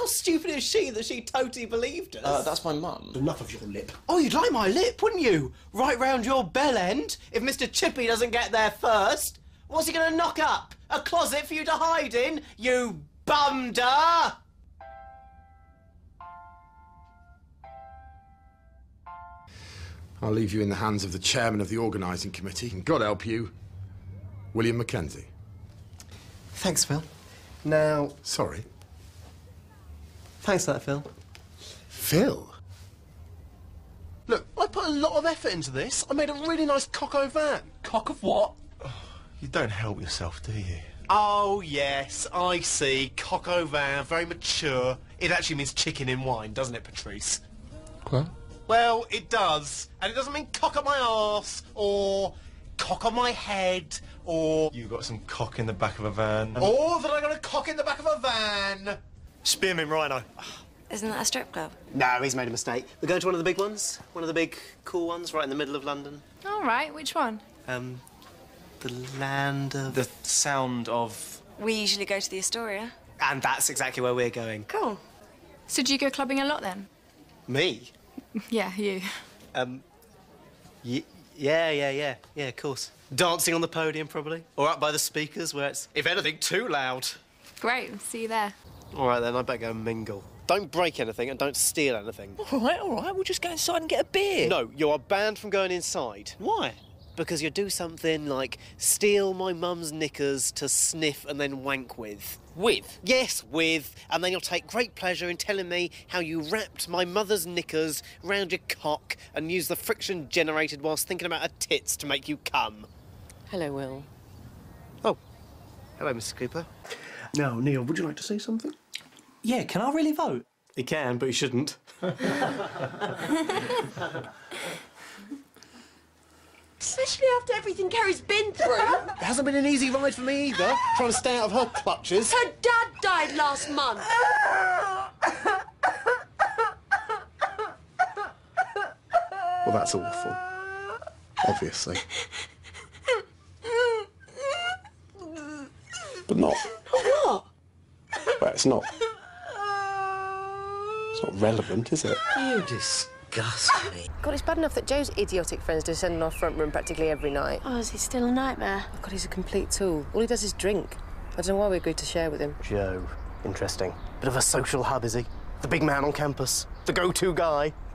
stupid is she that she totally believed us? That's my mum. Enough of your lip. Oh, you'd like my lip, wouldn't you? Right round your bell end, if Mr. Chippy doesn't get there first. What's he going to knock up? A closet for you to hide in, you bumder? I'll leave you in the hands of the chairman of the organising committee, and God help you, William McKenzie. Thanks, Phil. Now... Sorry. Thanks for that, Phil. Phil? Look, I put a lot of effort into this. I made a really nice coq au vin. Cock of what? You don't help yourself, do you? Oh, yes, I see. Coq au vin, very mature. It actually means chicken in wine, doesn't it, Patrice? What? Well, it does. And it doesn't mean cock up my arse, or cock on my head, or... You got some cock in the back of a van. Or that I got a cock in the back of a van. Spearmint Rhino. Isn't that a strip club? No, he's made a mistake. We're going to one of the big ones. One of the big, cool ones right in the middle of London. All right, which one? The land of... The sound of... We usually go to the Astoria. And that's exactly where we're going. Cool. So do you go clubbing a lot, then? Me? Yeah, you. Yeah, of course. Dancing on the podium, probably. Or up by the speakers, where it's, if anything, too loud. Great, see you there. All right, then, I better go and mingle. Don't break anything and don't steal anything. All right, we'll just go inside and get a beer. No, you are banned from going inside. Why? Because you do something like steal my mum's knickers to sniff and then wank with. With? Yes, with. And then you'll take great pleasure in telling me how you wrapped my mother's knickers round your cock and used the friction generated whilst thinking about her tits to make you come. Hello, Will. Oh. Hello, Mrs. Cooper. Now, Neil, would you like to say something? Yeah, can I really vote? He can, but he shouldn't. Especially after everything Kerry's been through. It hasn't been an easy ride for me either, trying to stay out of her clutches. Her dad died last month. Well, that's awful. Obviously. But not... What? Well, it's not... It's not relevant, is it? You disgust me. God, it's bad enough that Joe's idiotic friends descend in our front room practically every night. Oh, is he still a nightmare? Oh, God, he's a complete tool. All he does is drink. I don't know why we agreed to share with him. Joe. Interesting. Bit of a social hub, is he? The big man on campus. The go-to guy.